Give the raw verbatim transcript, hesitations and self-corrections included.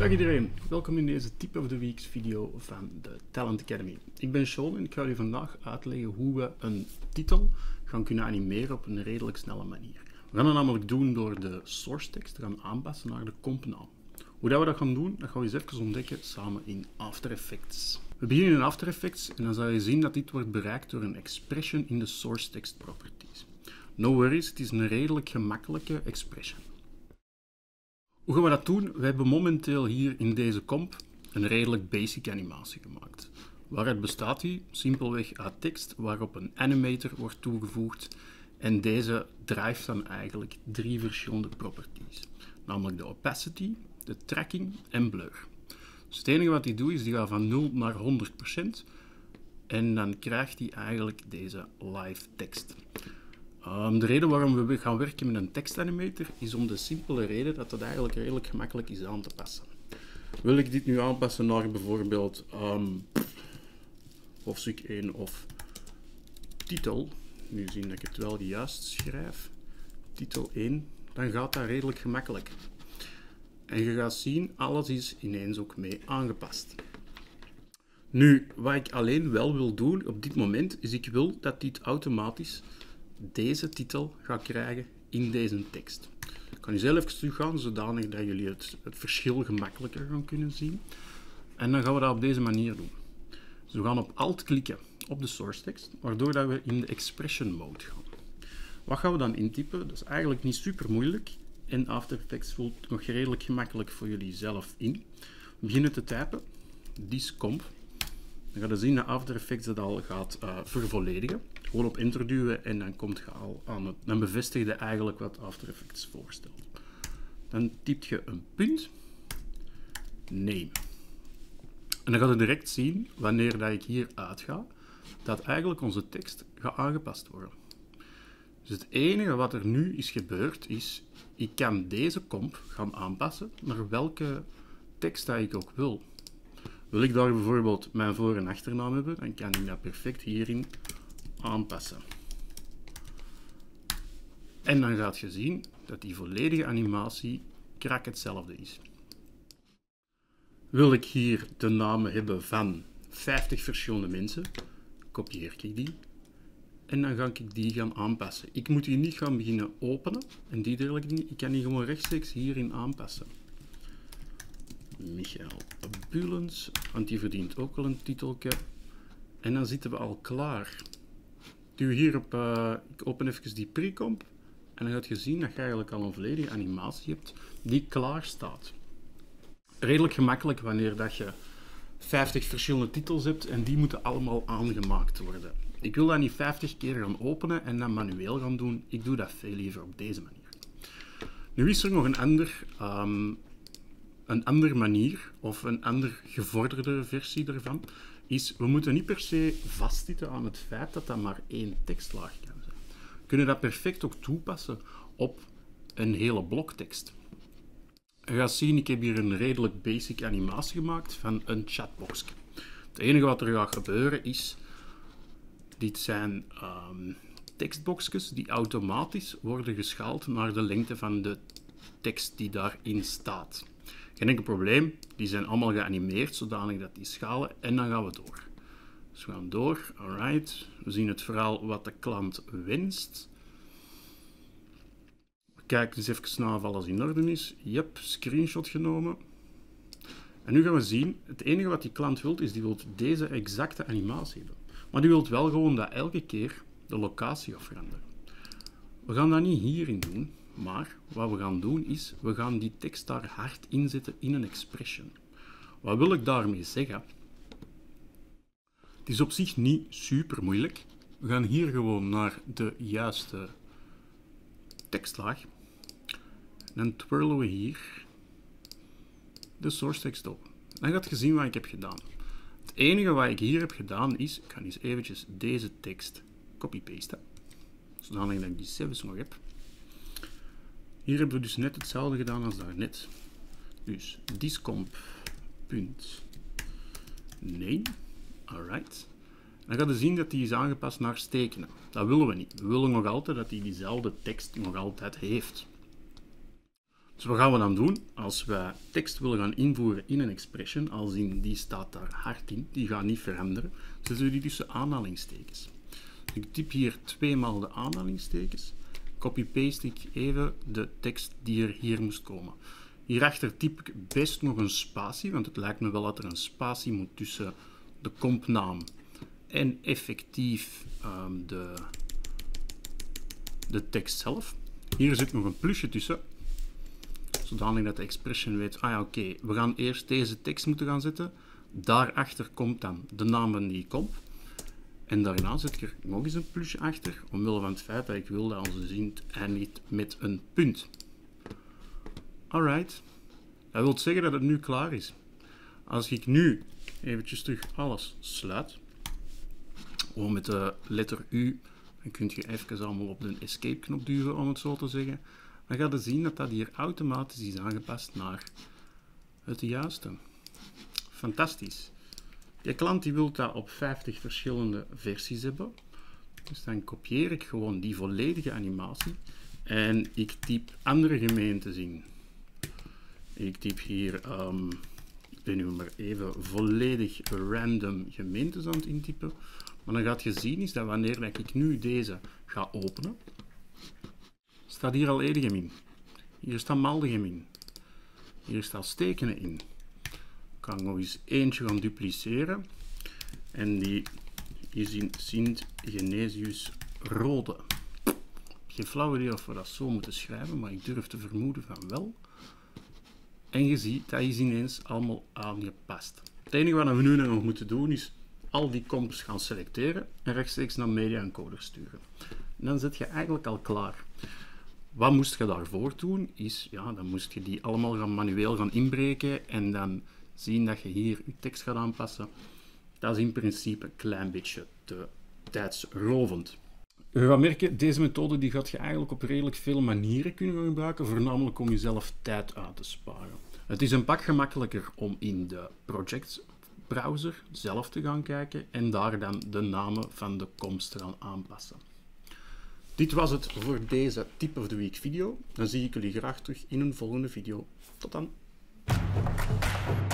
Dag iedereen, welkom in deze Tip of the Week video van de Talent Academy. Ik ben Sean en ik ga u vandaag uitleggen hoe we een titel gaan kunnen animeren op een redelijk snelle manier. We gaan dat namelijk doen door de source tekst te gaan aanpassen naar de compnaam. Hoe dat we dat gaan doen, dat gaan we eens even ontdekken samen in After Effects. We beginnen in After Effects en dan zal je zien dat dit wordt bereikt door een expression in de source text properties. No worries, het is een redelijk gemakkelijke expression. Hoe gaan we dat doen? We hebben momenteel hier in deze comp een redelijk basic animatie gemaakt. Waaruit bestaat die? Simpelweg uit tekst waarop een animator wordt toegevoegd en deze drijft dan eigenlijk drie verschillende properties. Namelijk de opacity, de tracking en blur. Dus het enige wat hij doet is die gaat van nul naar honderd procent en dan krijgt hij eigenlijk deze live tekst. Um, de reden waarom we gaan werken met een tekstanimator is om de simpele reden dat het eigenlijk redelijk gemakkelijk is aan te passen. Wil ik dit nu aanpassen naar bijvoorbeeld um, hoofdstuk één of titel, nu zien dat ik het wel juist schrijf, titel één, dan gaat dat redelijk gemakkelijk. En je gaat zien, alles is ineens ook mee aangepast. Nu, wat ik alleen wel wil doen op dit moment, is ik wil dat dit automatisch deze titel gaat krijgen in deze tekst. Ik kan nu zelf even teruggaan, zodanig dat jullie het, het verschil gemakkelijker gaan kunnen zien. En dan gaan we dat op deze manier doen. Dus we gaan op Alt klikken op de source tekst, waardoor dat we in de expression mode gaan. Wat gaan we dan intypen? Dat is eigenlijk niet super moeilijk en After Effects voelt nog redelijk gemakkelijk voor jullie zelf in. We beginnen te typen, discomp. Dan ga je zien dat After Effects dat al gaat uh, vervolledigen. Gewoon op enter duwen en dan komt je al aan het, dan bevestig je eigenlijk wat After Effects voorstelt. Dan typt je een punt, name. En dan ga je direct zien, wanneer dat ik hier uitga, dat eigenlijk onze tekst gaat aangepast worden. Dus het enige wat er nu is gebeurd is, ik kan deze comp gaan aanpassen naar welke tekst dat ik ook wil. Wil ik daar bijvoorbeeld mijn voor- en achternaam hebben, dan kan ik dat perfect hierin aanpassen. En dan gaat je zien dat die volledige animatie krak hetzelfde is. Wil ik hier de namen hebben van vijftig verschillende mensen, kopieer ik die en dan ga ik die gaan aanpassen. Ik moet die niet gaan beginnen openen en die dergelijke dingen. Ik kan die gewoon rechtstreeks hierin aanpassen. Michael Bulens, want die verdient ook wel een titeltje. En dan zitten we al klaar. Duw hier op, uh, ik open even die pre-comp en dan gaat je zien dat je eigenlijk al een volledige animatie hebt die klaar staat. Redelijk gemakkelijk wanneer dat je vijftig verschillende titels hebt en die moeten allemaal aangemaakt worden. Ik wil dat niet vijftig keer gaan openen en dan manueel gaan doen. Ik doe dat veel liever op deze manier. Nu is er nog een ander, um, een andere manier of een ander gevorderde versie ervan. Is, we moeten niet per se vastzitten aan het feit dat dat maar één tekstlaag kan zijn. We kunnen dat perfect ook toepassen op een hele bloktekst. Je gaat zien, ik heb hier een redelijk basic animatie gemaakt van een chatbox. Het enige wat er gaat gebeuren is, dit zijn um, tekstboxjes die automatisch worden geschaald naar de lengte van de tekst die daarin staat. Geen enkel probleem, die zijn allemaal geanimeerd zodanig dat die schalen en dan gaan we door. Dus we gaan door, alright. We zien het verhaal wat de klant wenst. We kijken eens even naar of alles in orde is. Yep, screenshot genomen. En nu gaan we zien, het enige wat die klant wil is die wil deze exacte animatie hebben. Maar die wil wel gewoon dat elke keer de locatie gaat veranderen. We gaan dat niet hierin doen. Maar wat we gaan doen is, we gaan die tekst daar hard inzetten in een expression. Wat wil ik daarmee zeggen? Het is op zich niet super moeilijk. We gaan hier gewoon naar de juiste tekstlaag. En dan twirlen we hier de source tekst op. Dan gaat je zien wat ik heb gedaan. Het enige wat ik hier heb gedaan is, ik ga eens eventjes deze tekst copy-pasten. Zodanig dat ik die zelfs nog heb. Hier hebben we dus net hetzelfde gedaan als daarnet. Dus discomp.name. Alright. Dan ga je zien dat die is aangepast naar stekenen. Dat willen we niet. We willen nog altijd dat hij diezelfde tekst nog altijd heeft. Dus wat gaan we dan doen? Als we tekst willen gaan invoeren in een expression, als in die staat daar hard in, die gaat niet veranderen, zetten we die tussen aanhalingstekens. Dus ik typ hier tweemaal de aanhalingstekens, copy-paste ik even de tekst die er hier moest komen. Hierachter typ ik best nog een spatie, want het lijkt me wel dat er een spatie moet tussen de compnaam en effectief um, de, de tekst zelf. Hier zit nog een plusje tussen, zodanig dat de expression weet, ah ja oké, okay, we gaan eerst deze tekst moeten gaan zetten, daarachter komt dan de naam van die comp. En daarna zet ik er nog eens een plusje achter, omwille van het feit dat ik wil dat onze zin eindigt met een punt. Alright, dat wil zeggen dat het nu klaar is. Als ik nu eventjes terug alles sluit, gewoon met de letter U, dan kun je even allemaal op de escape knop duwen, om het zo te zeggen. Dan ga je zien dat dat hier automatisch is aangepast naar het juiste. Fantastisch. Je klant die wil dat op vijftig verschillende versies hebben. Dus dan kopieer ik gewoon die volledige animatie en ik typ andere gemeentes in. Ik typ hier, um, ik ben nu maar even volledig random gemeentes aan het intypen. Maar dan gaat je zien is dat wanneer ik nu deze ga openen, staat hier al Edegem in. Hier staat Maldegem in. Hier staat Stekenen in. Ik kan nog eens eentje gaan dupliceren. En die is in Sint Genesius Rode. Geen flauw idee of we dat zo moeten schrijven, maar ik durf te vermoeden van wel. En je ziet, dat is ineens allemaal aangepast. Het enige wat we nu nog moeten doen is al die comps gaan selecteren en rechtstreeks naar Media Encoder sturen. En dan zit je eigenlijk al klaar. Wat moest je daarvoor doen? Is, ja, dan moest je die allemaal gaan manueel gaan inbreken en dan zien dat je hier je tekst gaat aanpassen. Dat is in principe een klein beetje te tijdsrovend. Je gaat merken, deze methode die gaat je eigenlijk op redelijk veel manieren kunnen gebruiken, voornamelijk om jezelf tijd uit te sparen. Het is een pak gemakkelijker om in de project browser zelf te gaan kijken en daar dan de namen van de comps te gaan aanpassen. Dit was het voor deze Tip of the Week video. Dan zie ik jullie graag terug in een volgende video. Tot dan!